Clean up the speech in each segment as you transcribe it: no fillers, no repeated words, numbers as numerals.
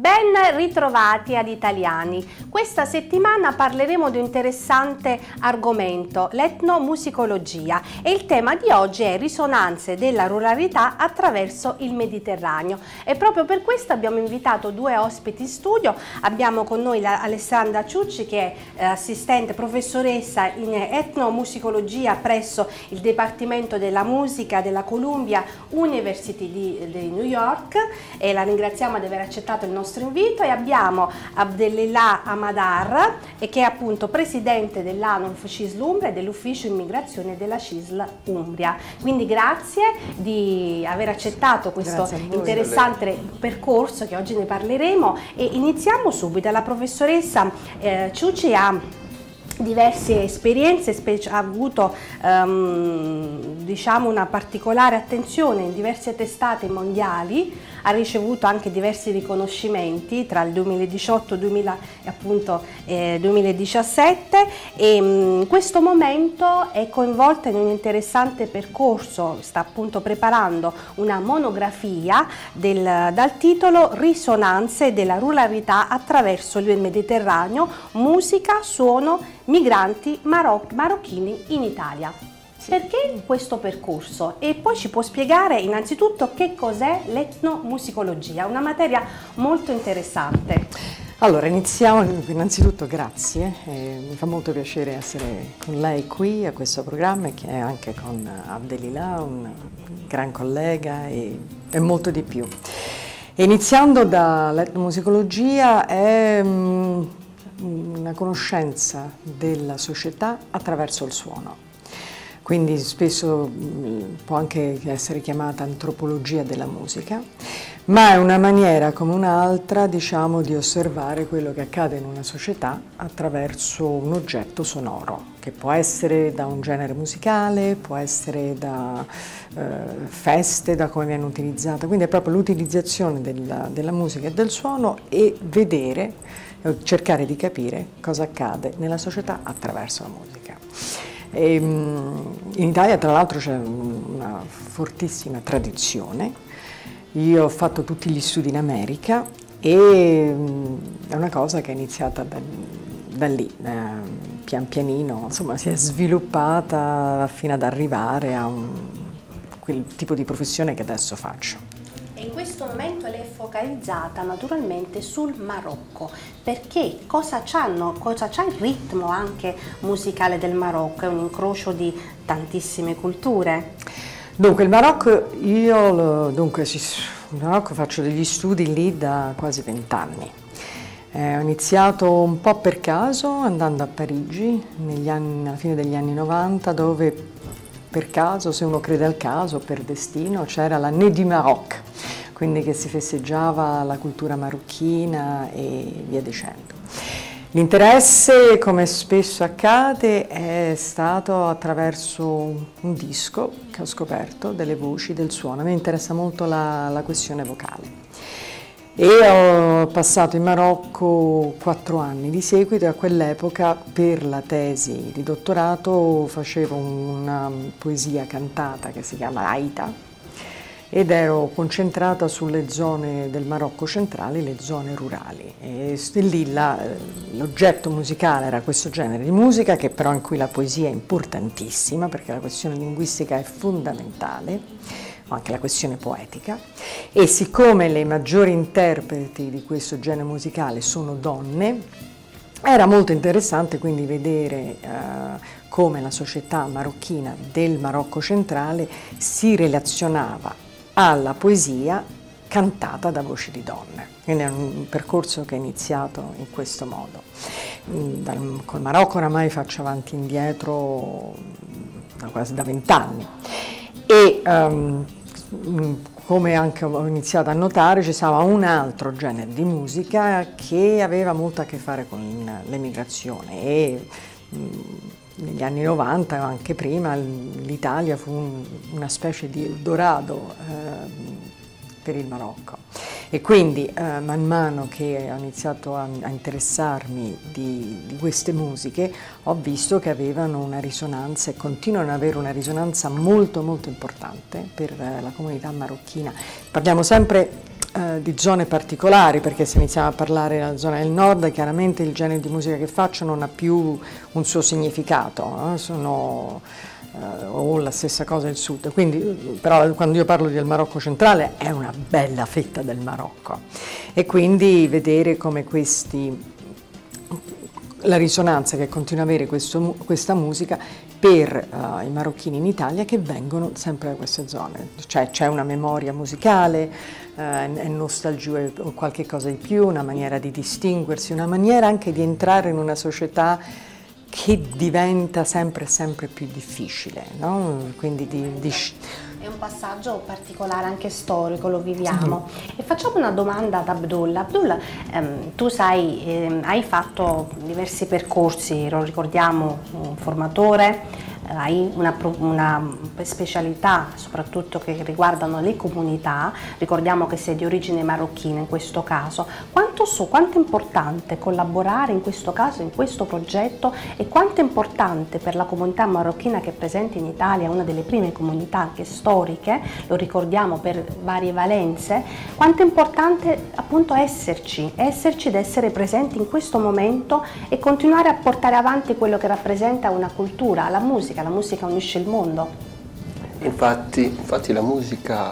Ben ritrovati ad Italiani. Questa settimana parleremo di un interessante argomento, l'etnomusicologia, e il tema di oggi è risonanze della ruralità attraverso il Mediterraneo. E proprio per questo abbiamo invitato due ospiti in studio. Abbiamo con noi Alessandra Ciucci, che è assistente professoressa in etnomusicologia presso il Dipartimento della Musica della Columbia University di New York, e la ringraziamo di aver accettato il nostro invito. E abbiamo Abdelillah Amadar, che è appunto presidente dell'ANOF CISL Umbria e dell'ufficio immigrazione della CISL Umbria. Quindi grazie di aver accettato questo interessante percorso che oggi ne parleremo, e iniziamo subito. La professoressa Ciucci ha diverse esperienze, ha avuto diciamo una particolare attenzione in diverse testate mondiali, ha ricevuto anche diversi riconoscimenti tra il 2018 e 2017, e in questo momento è coinvolta in un interessante percorso. Sta appunto preparando una monografia dal titolo Risonanze della ruralità attraverso il Mediterraneo, musica, suono, migranti marocchini in Italia. Perché questo percorso? E poi ci può spiegare innanzitutto che cos'è l'etnomusicologia, una materia molto interessante. Allora, iniziamo. Innanzitutto grazie, mi fa molto piacere essere con lei qui a questo programma, che è anche con Abdelillah, un gran collega e molto di più. Iniziando dall'etnomusicologia, è una conoscenza della società attraverso il suono. Quindi spesso può anche essere chiamata antropologia della musica, ma è una maniera come un'altra, diciamo, di osservare quello che accade in una società attraverso un oggetto sonoro, che può essere da un genere musicale, può essere da feste, da come viene utilizzata. Quindi è proprio l'utilizzazione della musica e del suono, e vedere, cercare di capire cosa accade nella società attraverso la musica. In Italia tra l'altro c'è una fortissima tradizione. Io ho fatto tutti gli studi in America, e è una cosa che è iniziata da lì, pian pianino, insomma, si è sviluppata fino ad arrivare a quel tipo di professione che adesso faccio. E in questo momento lei è focalizzata naturalmente sul Marocco, perché cosa c'ha il ritmo anche musicale del Marocco? È un incrocio di tantissime culture. Dunque il Marocco, in Marocco faccio degli studi lì da quasi 20 anni. Ho iniziato un po' per caso andando a Parigi alla fine degli anni 90, dove per caso, se uno crede al caso, per destino, c'era l'Année du Maroc, quindi che si festeggiava la cultura marocchina e via dicendo. L'interesse, come spesso accade, è stato attraverso un disco che ho scoperto, delle voci, del suono. A me interessa molto la questione vocale. E ho passato in Marocco 4 anni di seguito, e a quell'epoca per la tesi di dottorato facevo una poesia cantata che si chiama Aïta, ed ero concentrata sulle zone del Marocco centrale, le zone rurali. E lì l'oggetto musicale era questo genere di musica, che però in cui la poesia è importantissima, perché la questione linguistica è fondamentale, anche la questione poetica, e siccome le maggiori interpreti di questo genere musicale sono donne, era molto interessante quindi vedere come la società marocchina del Marocco centrale si relazionava alla poesia cantata da voci di donne. Quindi è un percorso che è iniziato in questo modo. Col Marocco oramai faccio avanti e indietro quasi da 20 anni. E come anche ho iniziato a notare, ci stava un altro genere di musica che aveva molto a che fare con l'emigrazione, e negli anni 90 o anche prima l'Italia fu una specie di Eldorado per il Marocco. E quindi man mano che ho iniziato a interessarmi di queste musiche, ho visto che avevano una risonanza e continuano ad avere una risonanza molto molto importante per la comunità marocchina. Parliamo sempre di zone particolari, perché se iniziamo a parlare della zona del nord, chiaramente il genere di musica che faccio non ha più un suo significato, o la stessa cosa del sud. Quindi, però quando io parlo del Marocco centrale è una bella fetta del Marocco, e quindi vedere come la risonanza che continua a avere questa musica per i marocchini in Italia che vengono sempre da queste zone, cioè c'è una memoria musicale, è nostalgia o qualche cosa di più, una maniera di distinguersi, una maniera anche di entrare in una società che diventa sempre più difficile, no? Quindi è un passaggio particolare, anche storico, lo viviamo. E facciamo una domanda ad Abdullah. Abdullah, tu sai, hai fatto diversi percorsi, lo ricordiamo, un formatore, hai una specialità soprattutto che riguardano le comunità, ricordiamo che sei di origine marocchina in questo caso. Quanto è importante collaborare in questo caso, in questo progetto, e quanto è importante per la comunità marocchina che è presente in Italia, una delle prime comunità anche storiche, lo ricordiamo per varie valenze, quanto è importante appunto esserci ed essere presenti in questo momento e continuare a portare avanti quello che rappresenta una cultura, la musica unisce il mondo. Infatti la musica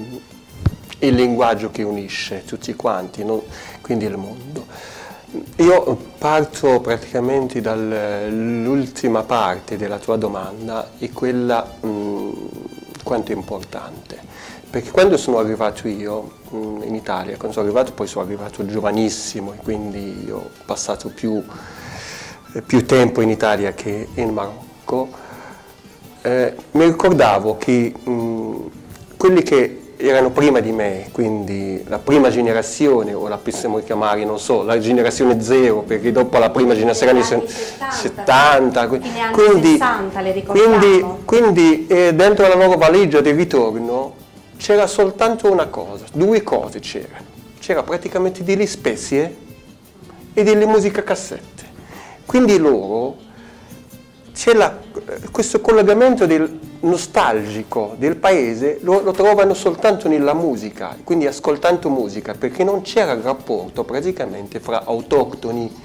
è il linguaggio che unisce tutti quanti, quindi il mondo. Io parto praticamente dall'ultima parte della tua domanda, e quella quanto è importante. Perché quando sono arrivato io in Italia, quando sono arrivato, poi sono arrivato giovanissimo, e quindi ho passato più tempo in Italia che in Marocco. Mi ricordavo che quelli che erano prima di me, quindi la prima generazione, o la possiamo chiamare, non so, la generazione zero, perché dopo la prima generazione sono 70, quindi 60, le ricordiamo. Quindi dentro la loro valigia di ritorno c'era soltanto una cosa, due cose c'erano. C'era praticamente delle spezie e delle musicacassette. Quindi loro c'è questo collegamento nostalgico del paese, lo trovano soltanto nella musica, quindi ascoltando musica, perché non c'era il rapporto praticamente fra autoctoni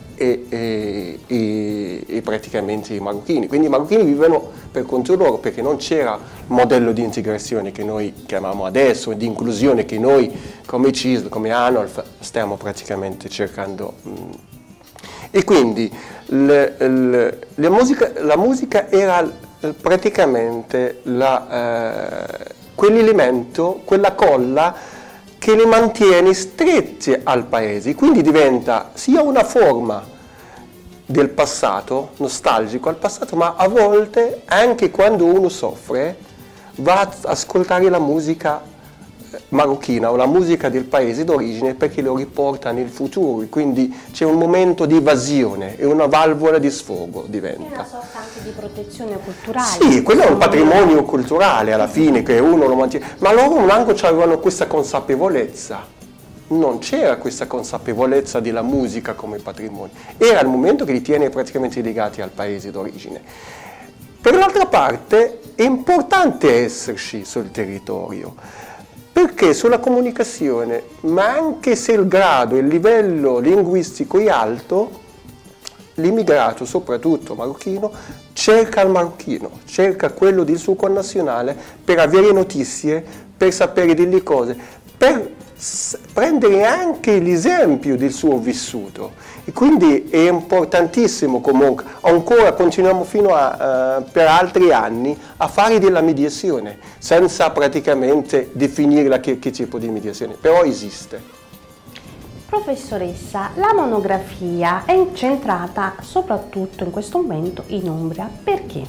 e praticamente i marocchini. Quindi i marocchini vivevano per conto loro, perché non c'era il modello di integrazione che noi chiamiamo adesso, di inclusione che noi come CISL, come ANOLF stiamo praticamente cercando. E quindi la musica era praticamente quell'elemento, quella colla che li mantiene stretti al paese, quindi diventa sia una forma del passato, nostalgico al passato, ma a volte anche quando uno soffre va ad ascoltare la musica marocchina o la musica del paese d'origine, perché lo riporta nel futuro, quindi c'è un momento di evasione e una valvola di sfogo diventa. È una sorta anche di protezione culturale. Sì, quello è un patrimonio culturale alla fine, che uno lo mantiene, ma loro non avevano questa consapevolezza, non c'era questa consapevolezza della musica come patrimonio, era il momento che li tiene praticamente legati al paese d'origine. Per l'altra parte è importante esserci sul territorio, perché sulla comunicazione, ma anche se il grado, il livello linguistico è alto, l'immigrato, soprattutto marocchino, cerca il marocchino, cerca quello del suo connazionale per avere notizie, per sapere delle cose, per prendere anche l'esempio del suo vissuto. E quindi è importantissimo comunque, ancora continuiamo per altri anni a fare della mediazione, senza praticamente definire che tipo di mediazione, però esiste. Professoressa, la monografia è incentrata soprattutto in questo momento in Umbria, perché?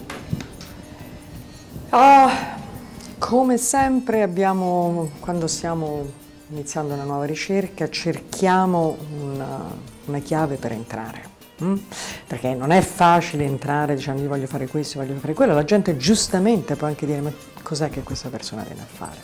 Come sempre quando stiamo iniziando una nuova ricerca, cerchiamo una chiave per entrare, perché non è facile entrare dicendo io voglio fare questo, voglio fare quello, la gente giustamente può anche dire ma cos'è che questa persona viene a fare?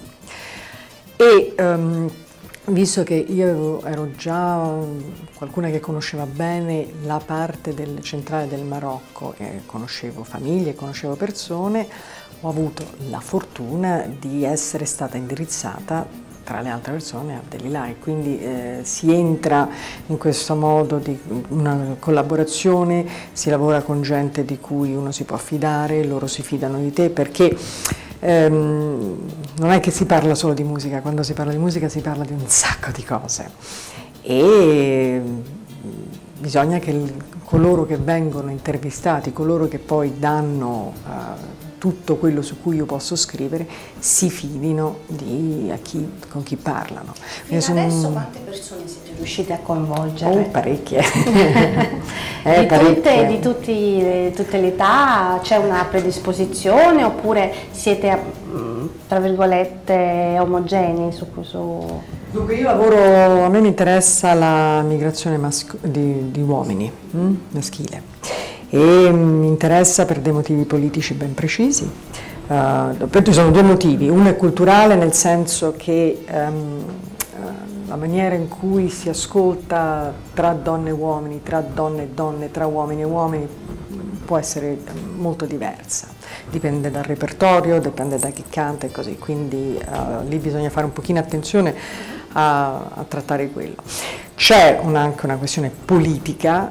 E visto che io ero già qualcuna che conosceva bene la parte centrale del Marocco, e conoscevo famiglie, conoscevo persone, ho avuto la fortuna di essere stata indirizzata tra le altre persone Abdelilai, quindi si entra in questo modo di una collaborazione, si lavora con gente di cui uno si può fidare, loro si fidano di te, perché non è che si parla solo di musica, quando si parla di musica si parla di un sacco di cose e bisogna che coloro che vengono intervistati, coloro che poi danno tutto quello su cui io posso scrivere, si fidino con chi parlano. Fino adesso quante persone siete riusciti a coinvolgere? Parecchie. Di tutte le età? C'è una predisposizione oppure siete, tra virgolette, omogenei su questo? Dunque io lavoro, a me mi interessa la migrazione di uomini, maschile, e mi interessa per dei motivi politici ben precisi. Ci sono due motivi, uno è culturale nel senso che la maniera in cui si ascolta tra donne e uomini, tra donne e donne, tra uomini e uomini può essere molto diversa, dipende dal repertorio, dipende da chi canta e così, quindi lì bisogna fare un pochino attenzione a trattare quello. C'è anche una questione politica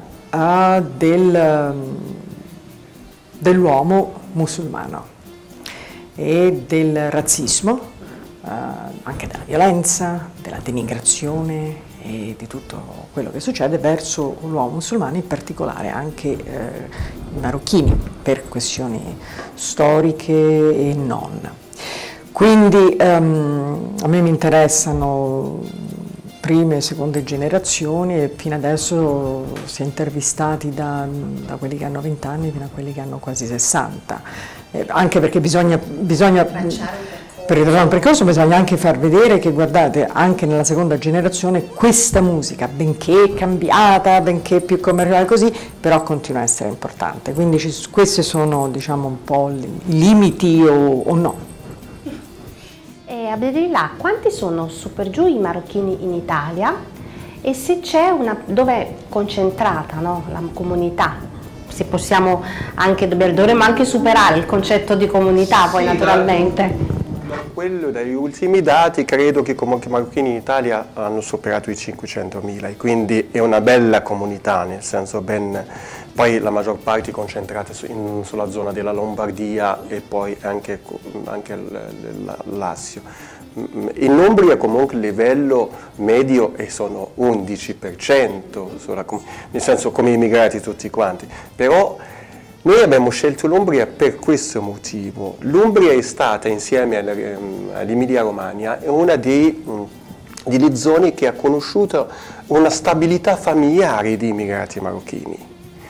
dell'uomo musulmano e del razzismo, anche della violenza, della denigrazione e di tutto quello che succede verso l'uomo musulmano, in particolare anche i marocchini, per questioni storiche e non. Quindi a me mi interessano prime e seconde generazioni e fino adesso si è intervistati da quelli che hanno 20 anni fino a quelli che hanno quasi 60, anche perché bisogna per il percorso bisogna anche far vedere che, guardate, anche nella seconda generazione questa musica, benché cambiata, benché più commerciale così, però continua a essere importante, quindi questi sono, diciamo, un po' i limiti o no. Abdelilai, quanti sono su per giù i marocchini in Italia e se c'è dove è concentrata, no, la comunità? Se possiamo dovremmo anche superare il concetto di comunità, poi sì, naturalmente. Quello dagli ultimi dati credo che comunque i marocchini in Italia hanno superato i 500.000 e quindi è una bella comunità, nel senso poi la maggior parte è concentrata sulla zona della Lombardia e poi anche il Lazio. In Umbria comunque il livello medio sono 11%, nel senso come immigrati tutti quanti, però noi abbiamo scelto l'Umbria per questo motivo. L'Umbria è stata, insieme all'Emilia Romagna, una delle zone che ha conosciuto una stabilità familiare di immigrati marocchini.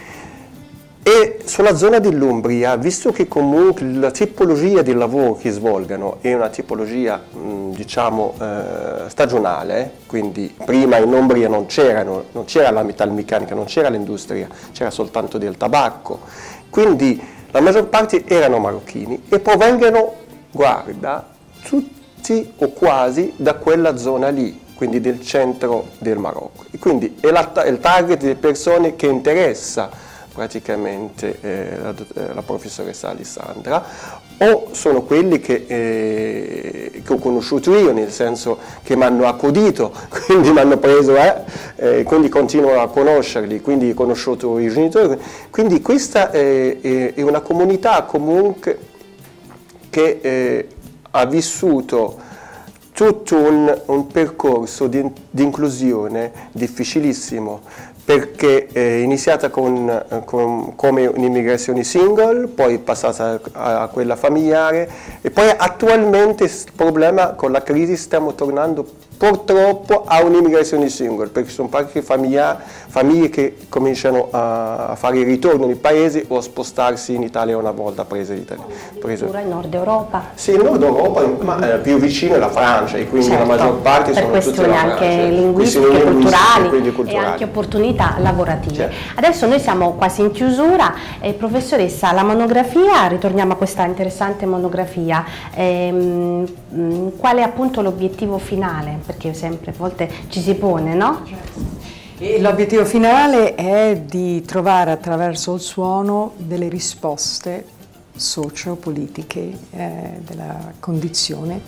E sulla zona dell'Umbria, visto che comunque la tipologia di lavoro che svolgono è una tipologia diciamo stagionale, quindi prima in Umbria non c'era la metalmeccanica, non c'era l'industria, c'era soltanto del tabacco, quindi la maggior parte erano marocchini e provengono, guarda, tutti o quasi da quella zona lì, quindi del centro del Marocco. E quindi è il target delle persone che interessa praticamente la professoressa Alessandra, o sono quelli che ho conosciuto io, nel senso che mi hanno accudito, quindi mi hanno preso, quindi continuo a conoscerli, quindi ho conosciuto i genitori. Quindi questa è una comunità comunque che ha vissuto tutto un percorso di inclusione difficilissimo, perché è iniziata come un'immigrazione single, poi è passata a quella familiare e poi attualmente il problema con la crisi stiamo tornando purtroppo a un'immigrazione single, perché sono parecchie famiglie che cominciano a fare il ritorno nei paesi o a spostarsi in Italia una volta presa l'Italia. Addirittura in Nord Europa? Sì, in Nord Europa, ma più vicino è la Francia e quindi certo, la maggior parte sono tutte la Francia. Per questioni anche linguistiche, culturali e anche opportunità lavorative. Certo. Adesso noi siamo quasi in chiusura. Professoressa, la monografia, ritorniamo a questa interessante monografia, qual è appunto l'obiettivo finale? Perché sempre a volte ci si pone, no? L'obiettivo finale è di trovare attraverso il suono delle risposte socio-politiche della condizione di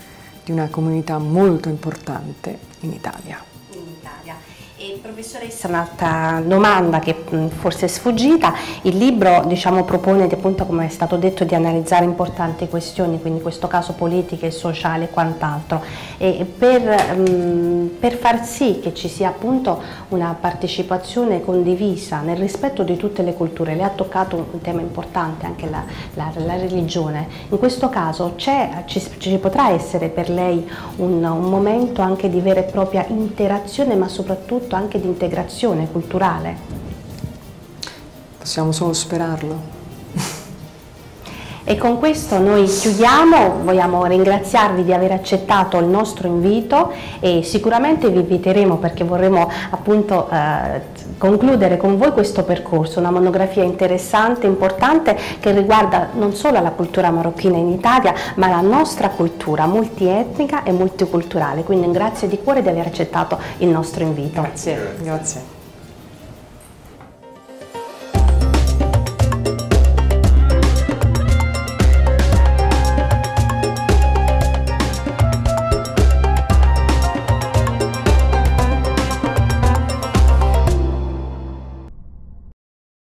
di una comunità molto importante in Italia. E professoressa, un'altra domanda che forse è sfuggita: il libro, diciamo, propone appunto, come è stato detto, di analizzare importanti questioni, quindi in questo caso politiche, sociali e quant'altro, e per far sì che ci sia appunto una partecipazione condivisa nel rispetto di tutte le culture. Lei ha toccato un tema importante, anche la religione. In questo caso ci potrà essere per lei un momento anche di vera e propria interazione, ma soprattutto anche di integrazione culturale? Possiamo solo sperarlo. E con questo noi chiudiamo. Vogliamo ringraziarvi di aver accettato il nostro invito e sicuramente vi inviteremo, perché vorremmo appunto concludere con voi questo percorso, una monografia interessante, importante, che riguarda non solo la cultura marocchina in Italia, ma la nostra cultura multietnica e multiculturale. Quindi grazie di cuore di aver accettato il nostro invito. Grazie.